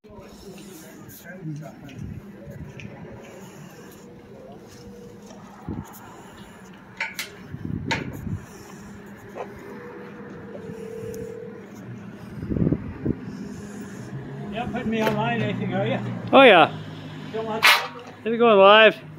You're not putting me online, anything, are you? Oh yeah. Don't want Is it going live?